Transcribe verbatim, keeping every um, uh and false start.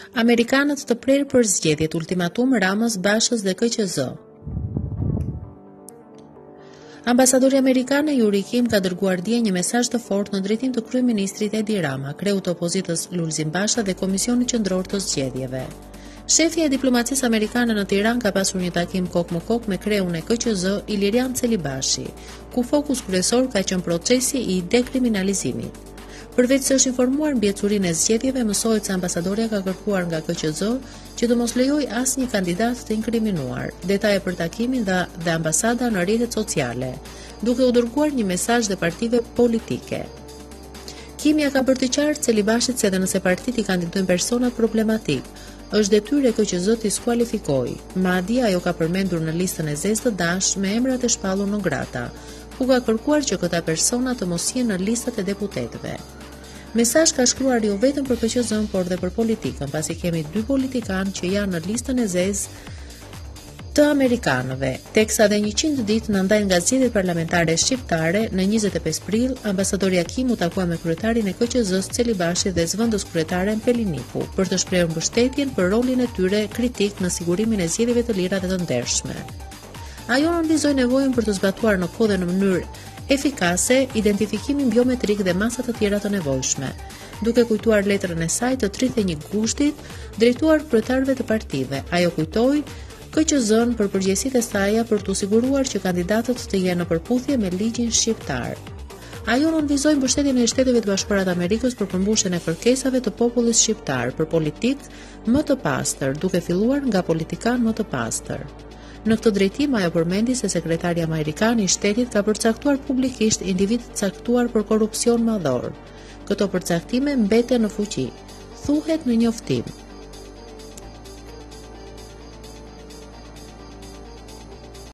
Amerikanët të prerë për zgjedhjet, ultimatum Ramës, Bashës dhe K Q Z. Ambasadori amerikan Yuri Kim ka dërguar dje një mesazh të fortë në drejtim të kryeministrit Edi Rama, kreut të opozitës Lulzim Basha dhe Komisionit Qendror të Zgjedhjeve. Shefi e diplomacisë amerikane në Tiranë ka pasur një takim kok më kok me kreun e K Q Z Ilirian Celibashi, ku fokus kryesor ka qenë procesi i dekriminalizimit. Përveç se është informuar mbi ecurinë e zgjedhjeve, mësohet se ambasadorja ka kërkuar nga K Q Z që të mos lejojë asnjë kandidat të inkriminuar. Detaje për takimin dha dhe ambasada në rrjetet sociale, duke u dërguar një mesazh dhe partive politike. Kimja ka bërë të qartë Celibashit se edhe nëse partitë i kandidojnë personat problematik, është detyrë e K Q Z t'i skualifikojë. Madje ajo ka përmendur në listën e zezë të dash me emrat e shpallur non grata, ku ka kërkuar që këta persona të mos jenë në listat e deputetëve. Mesazh ka shkruar jo vetëm për K Q Z-n, por dhe për politikën, pasi kemi dy politikanë që janë në listën e zezë të amerikanëve, teksa dhe njëqind ditë në ndajnë nga zgjedhjet parlamentare shqiptare. Në njëzet e pesë prill, ambasadori Kim u takua me kryetarin e K Q Z-s Celibashi dhe zëvendës kryetaren Peliniku për të shprehur mbështetjen për rolin e tyre kritik në sigurimin e zgjedhjeve të lira dhe të ndershme. Ajo nënvizoi nevojën për të zbatuar në kohë dhe në mënyrë efikase identifikimin biometrik dhe masat të tjera të nevojshme, duke kujtuar letrën e saj të tridhjetë e një gushtit drejtuar kryetarëve të partive. Ajo kujtoi K Q Z-n për përgjegjësitë e saj për të siguruar që kandidatët të jenë në përputhje me ligjin shqiptar. Ajo nënvizoi mbështetjen e Shteteve të Bashkuara të Amerikës për përmbushjen e kërkesave të popullit shqiptar për politikë më të pastër, duke filluar nga politikan më të pastër. Në këtë drejtim, ajo përmendi se sekretari amerikan i shtetit ka përcaktuar publikisht individ të caktuar për korrupsion madhor. Këto përcaktime mbeten në fuqi, thuhet në njoftim.